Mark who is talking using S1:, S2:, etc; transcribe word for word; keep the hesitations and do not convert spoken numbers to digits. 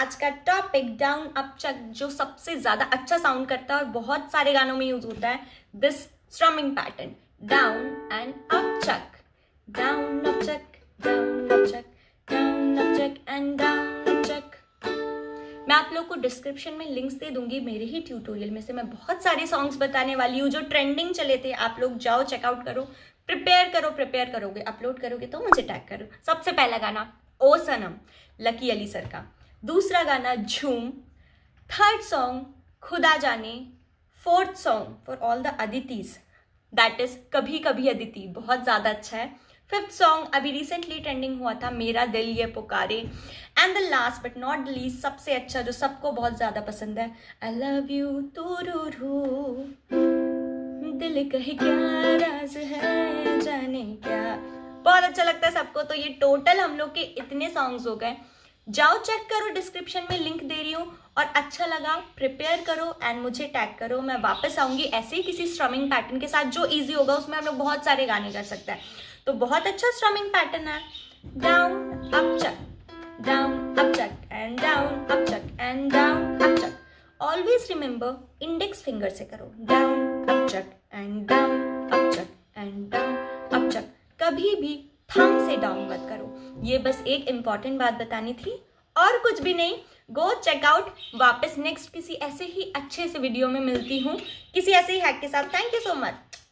S1: आज का topic down up चक, जो सबसे ज्यादा अच्छा साउंड करता है और बहुत सारे गानों में यूज होता है, this strumming pattern, down and up chuck, down up chuck, down up chuck, down up chuck and down up chuck. मैं आप लोग को डिस्क्रिप्शन में लिंक्स दे दूंगी, मेरे ही ट्यूटोरियल में से मैं बहुत सारे सॉन्ग्स बताने वाली हूँ जो ट्रेंडिंग चले थे। आप लोग जाओ चेकआउट करो, प्रिपेयर करो, प्रिपेयर करोगे, अपलोड करोगे तो मुझे टैग करो। सबसे पहला गाना ओ सनम, लकी अली सर का। दूसरा गाना Jhoom. Third song Khuda Jaane. Fourth song for all the Aditis, that is Kabhi Kabhi Aditi, बहुत ज्यादा अच्छा है। फिफ्थ सॉन्ग अभी रिसेंटली ट्रेंडिंग हुआ था, Mera Dil Ye Pukare. And the last but not the least, सबसे अच्छा जो सबको बहुत ज्यादा पसंद है, आई लव यू तुरुरु, दिल कहे क्या राज है जाने क्या। बहुत अच्छा लगता है सबको। तो ये टोटल हम लोग के इतने सॉन्ग्स हो गए। जाओ चेक करो, डिस्क्रिप्शन में लिंक दे रही हूँ, और अच्छा लगा प्रिपेयर करो एंड मुझे टैग करो। मैं वापस आऊंगी ऐसे ही किसी स्ट्रमिंग पैटर्न के साथ जो इजी होगा, उसमें हम लोग बहुत सारे गाने कर सकते हैं। तो बहुत अच्छा स्ट्रमिंग पैटर्न है, down up chuck, down up chuck and down up chuck and down up chuck. Always remember, index finger से करो, down up chuck and down up chuck and down up chuck. कभी भी thumb से down मत करो। ये बस एक इंपॉर्टेंट बात बतानी थी और कुछ भी नहीं। गो चेकआउट। वापस नेक्स्ट किसी ऐसे ही अच्छे से वीडियो में मिलती हूँ, किसी ऐसे ही हैक के साथ। Thank you so much.